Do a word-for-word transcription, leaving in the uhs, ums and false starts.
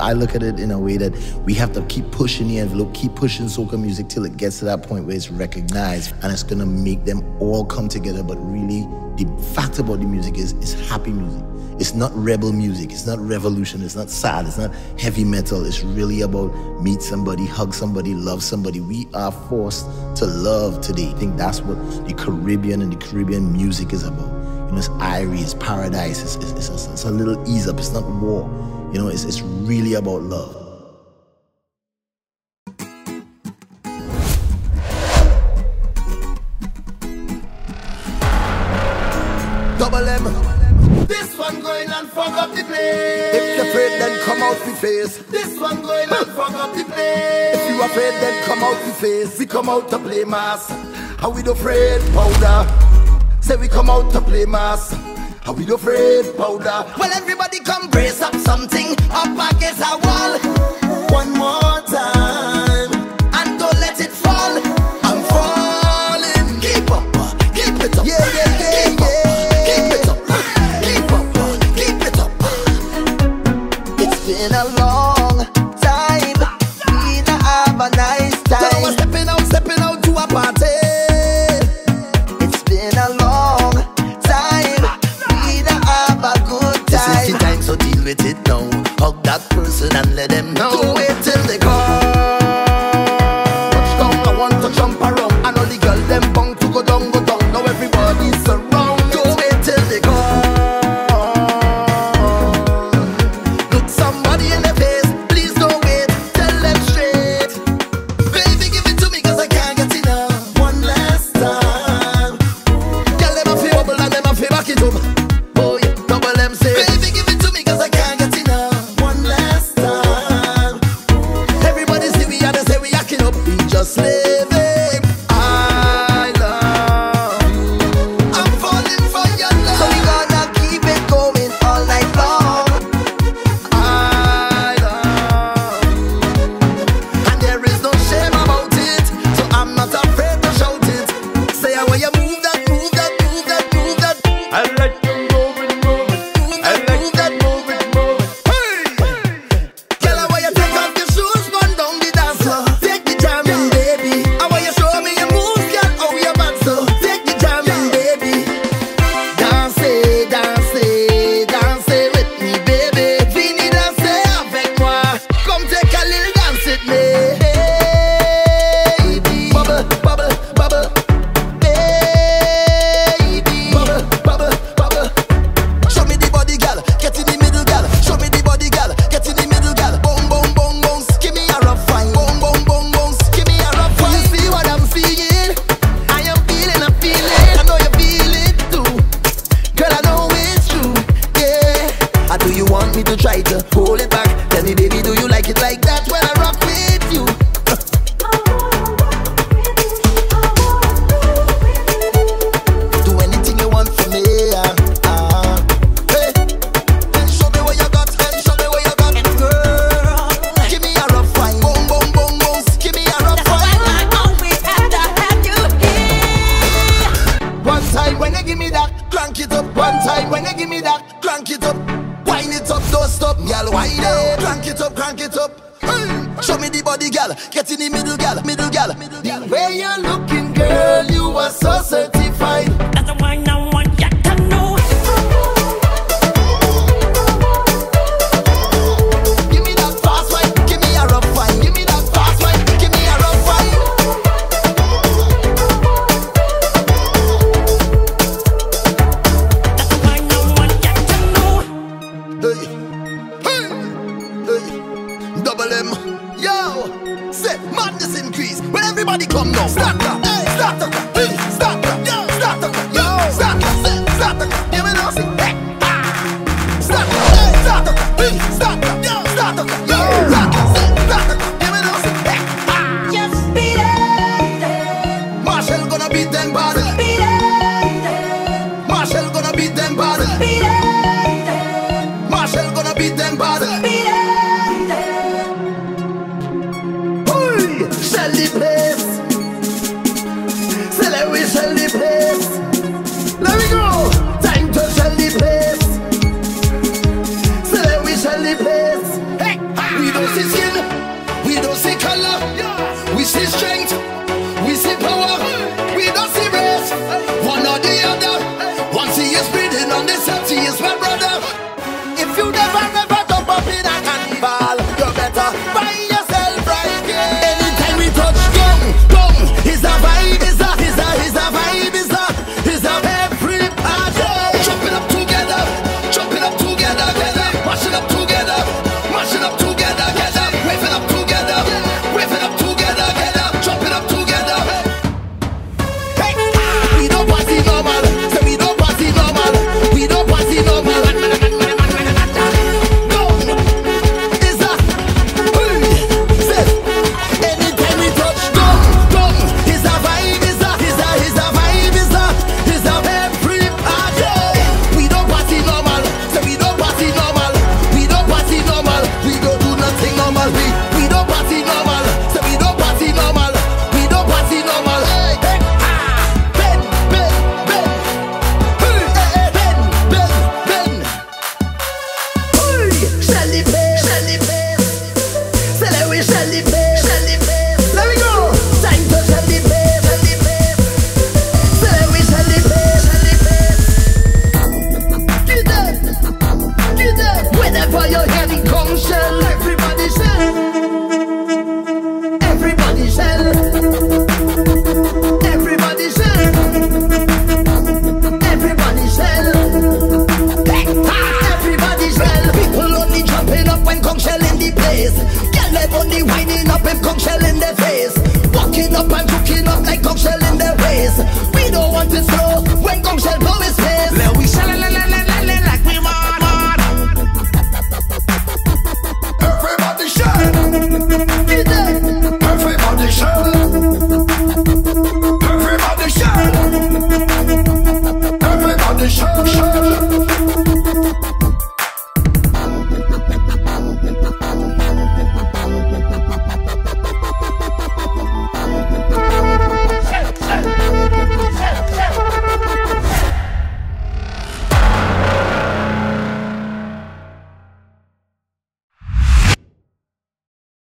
I look at it in a way that we have to keep pushing the envelope, keep pushing soca music till it gets to that point where it's recognized, and it's gonna make them all come together. But really, the fact about the music is it's happy music. It's not rebel music, it's not revolution, it's not sad, it's not heavy metal. It's really about meet somebody, hug somebody, love somebody. We are forced to love today. I think that's what the Caribbean and the Caribbean music is about. You know, it's Irie, it's paradise, it's, it's, it's, a, it's a little ease up, it's not war. You know, it's, it's really about love. Double M. This one going and fuck up the place. If you're afraid, then come out the face. This one going and fuck up the place. If you afraid, then come out the face. We come out to play mass. How we do afraid, powder? Say we come out to play mass. How we do afraid, powder? Well, everybody come brace up something up against a wall. One more time, and don't let it fall. I'm falling. Keep up, keep it up. Yeah, yeah, yeah, keep yeah. Up, keep it up. Keep up, keep it up. It's been a long time. We not have a nice time. So I'm stepping out, stepping out to a party. It's been a long time. We not have a good time. This is the time, so deal with it now. Hug that person and let them know. Don't wait till they come. Touchdown, I want to jump around. I know the girl them bound to go down, go down. Now everybody's around. Don't wait till they come. Look somebody in the face. Please don't wait. Tell them straight. Baby, give it to me cause I can't get enough. One last time. Girl, them a feel bubble and them a feel back it up. Oh yeah, double them say. Baby, give it to me cause I can't get enough. One last time. Everybody see we and they say we acting up. We just living. I love you. I'm falling for your love. So we gonna keep it going all night long. I love you. And there is no shame about it. So I'm not afraid to shout it. Say I want you move that, move that, move that, move that. I like to move it, move it. I like to move it, move it. Hey! Girl, I want you take off your shoes, run down the dance floor. Take the jam in, baby. I want you show me your moves, girl, how you bad so. Take the jam in, baby. Dance, dance, dance with me, baby. Fini danser avec moi. Come take a little dance with me. Baby. Bubble, bubble, bubble. Baby. Bubble, bubble, bubble. Show me the body, gal. Get in the middle, gal. Show me the body, gal. Get in the middle, gal. Boom, boom, boom, boom. Give me a rough fine. Boom, boom, boom, boom. Give me a rough fine. You see what I'm feeling? I am feeling, I'm feeling. I know you feel it too. Girl, I know it's true. Yeah. Or do you want me to try to hold it back? Tell me, baby, do you like it like that when I rock with you? Do anything you want for me, yeah. Ah. Hey, and show me what you got, and show me what you got, girl. Give me a rough fine, boom, boom, boom, boom. Give me a rough fine. One time when you give me that, crank it up. One time when you give me that, crank it up. Wind it up, don't stop, girl. Wind it, crank it up, crank it up. Hey. Show me the body, girl. Get in the middle, girl, middle, girl. The way you're looking, girl, you are so certified. That's the one I want you to know. Give me that fast wine, give me a rough wine. Give me that fast wine, give me a rough wine. That's the one I want you to know. Hey, hey, hey. Double M, yo. Say madness increase when everybody come now. Start up, hey, start up, hey, start up, yo, start up, yo, start up, say, start up. You know, say, hey, ah. Start up, hey, start up, hey, start up, yo, start up, yo, start up, say, start up. You know, say, hey, ah. Just beat it. Marshall gonna beat them bad. Beat it. Marshall gonna beat them bad. Beat it. Marshall gonna beat them bad. Beat it. Hey, Shelly place. pussy skin.